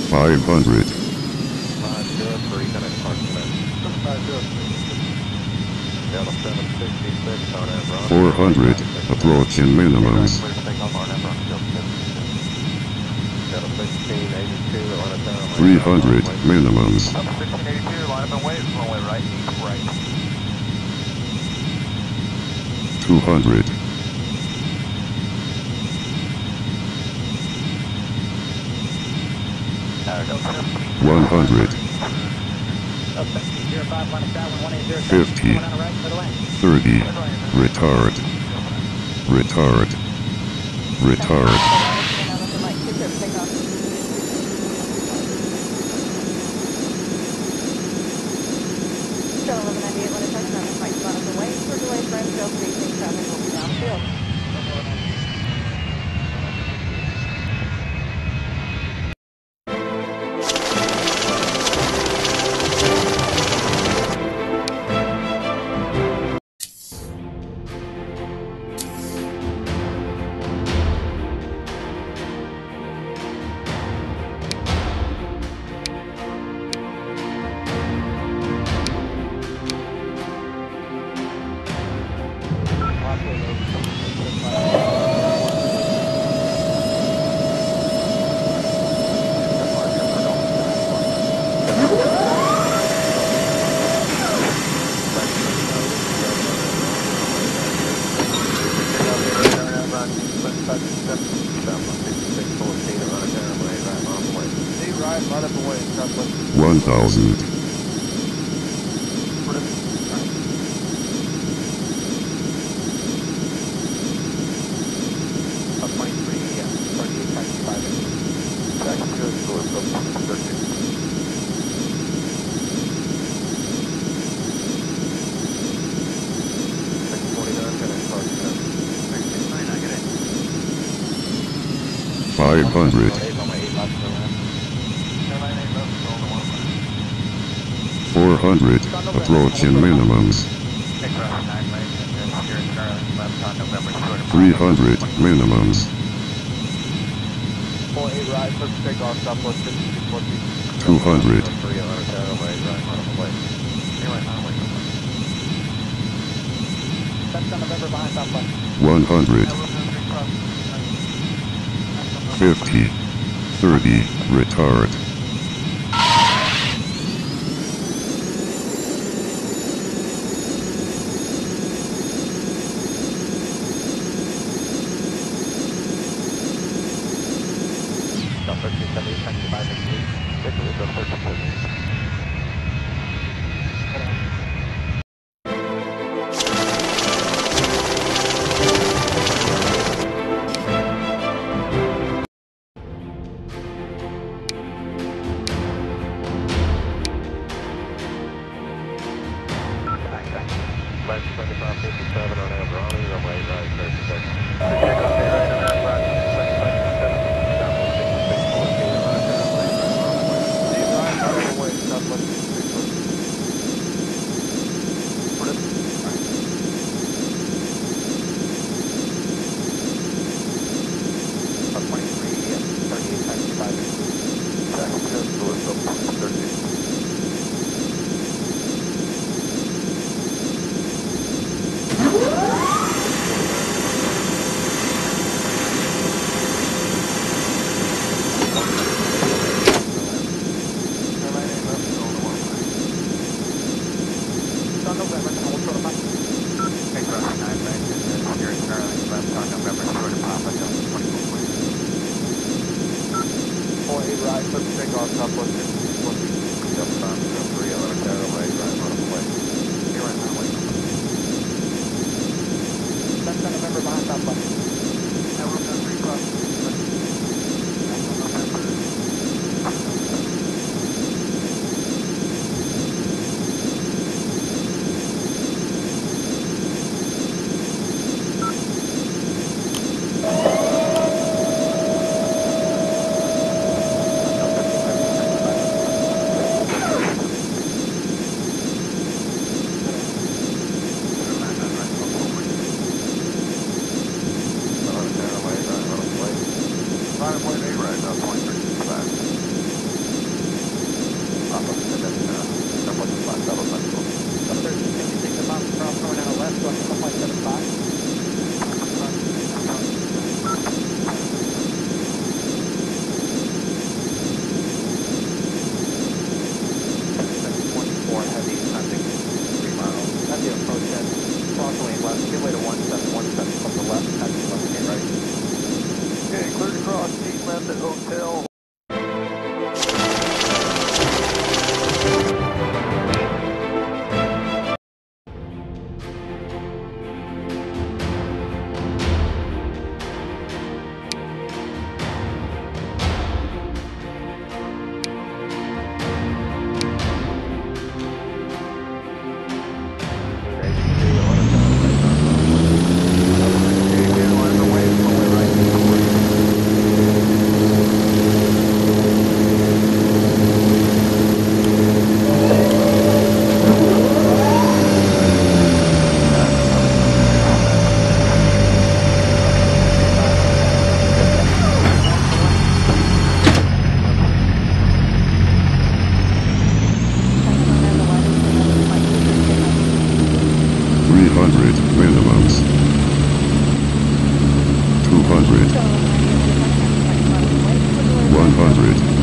500. 503, gonna park that. Delta 766 on Everon. 400. Approaching minimums. Clear to take off on Everon, Delta 766. Delta 1682, Atlanta Town, 300. Minimums. Delta 1682, line up and wait, runway right, east right. 200. 100. 50. 30. Retard. Retard. Retard. Downfield. 1000. 500. 400. Approaching minimums. 300. Minimums. 200. 100. 50. 30. Retard. 2557 on Everon, runway right, 48 right, put the takeoff, Southwest 56 Delta 503, Atlanta Town, runway right, on the way. You're right now, wait. That's November behind Southwest. Now we're going to recross. left at hotel. Minimums. 200. 100.